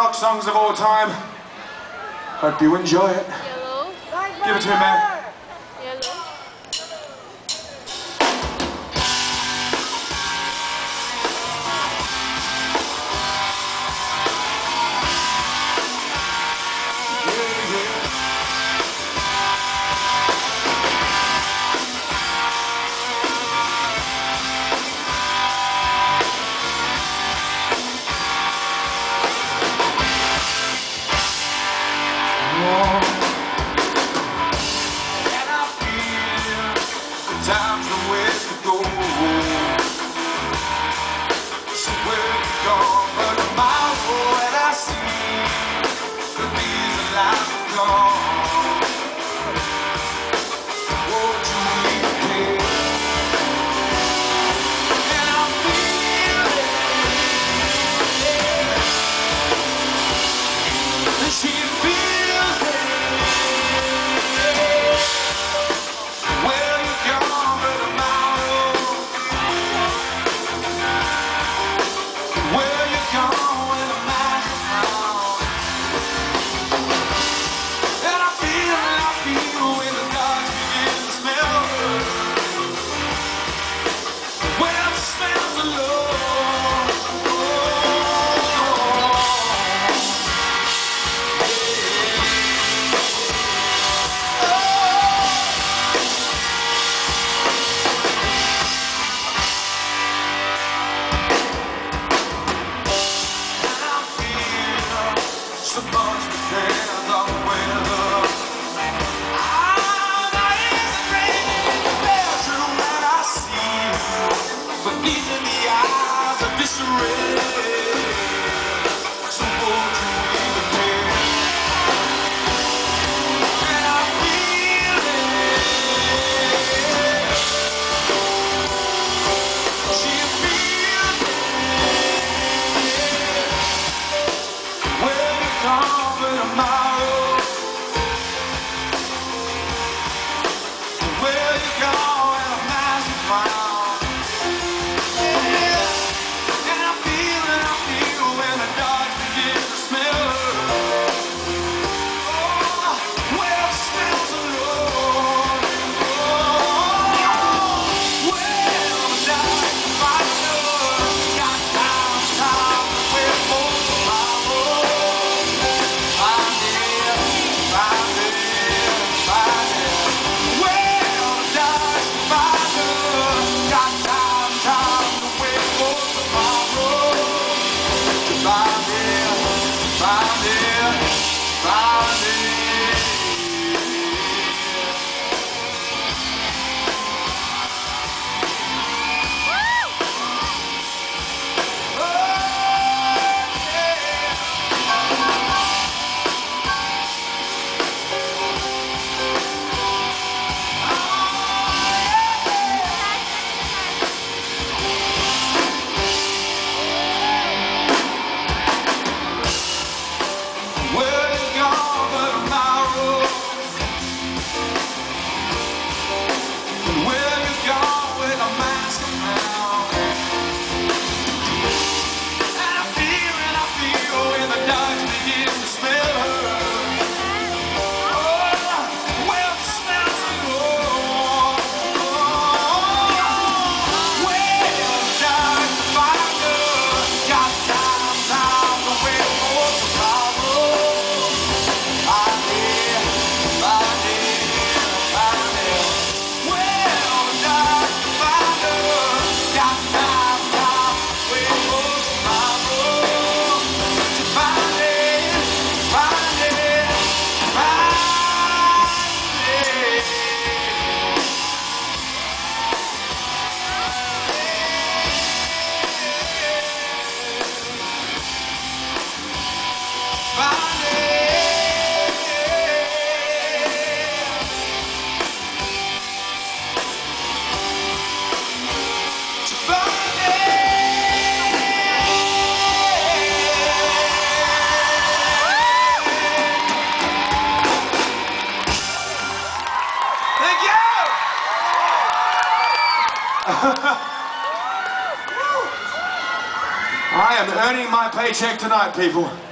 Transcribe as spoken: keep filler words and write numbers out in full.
rock songs of all time. Hope you enjoy it. Yellow. Give it to me, man. Yellow. Time's the way to go. So where you gone but tomorrow, and I see that these are lives are gone. Won't you even care? And I feel it, and she feels it. Where you gone but tomorrow? Where you gone when the night is round? And I feel, and I feel when the dark begins to smell. Well, the smells of love. So much depends on the weather. Ah, now is it raining in the bedroom that I see, but these are the eyes of disarray. So won't you even care? And I feel it. She feels it. Where you gone but tomorrow? Where you gone when I'm nice and found? Yeah. And I feel, and I feel when the dark begins to smell. Oh, where the smells of love. Oh, well, the dark fire. Got time, time to wait for tomorrow. I am earning my paycheck tonight, people.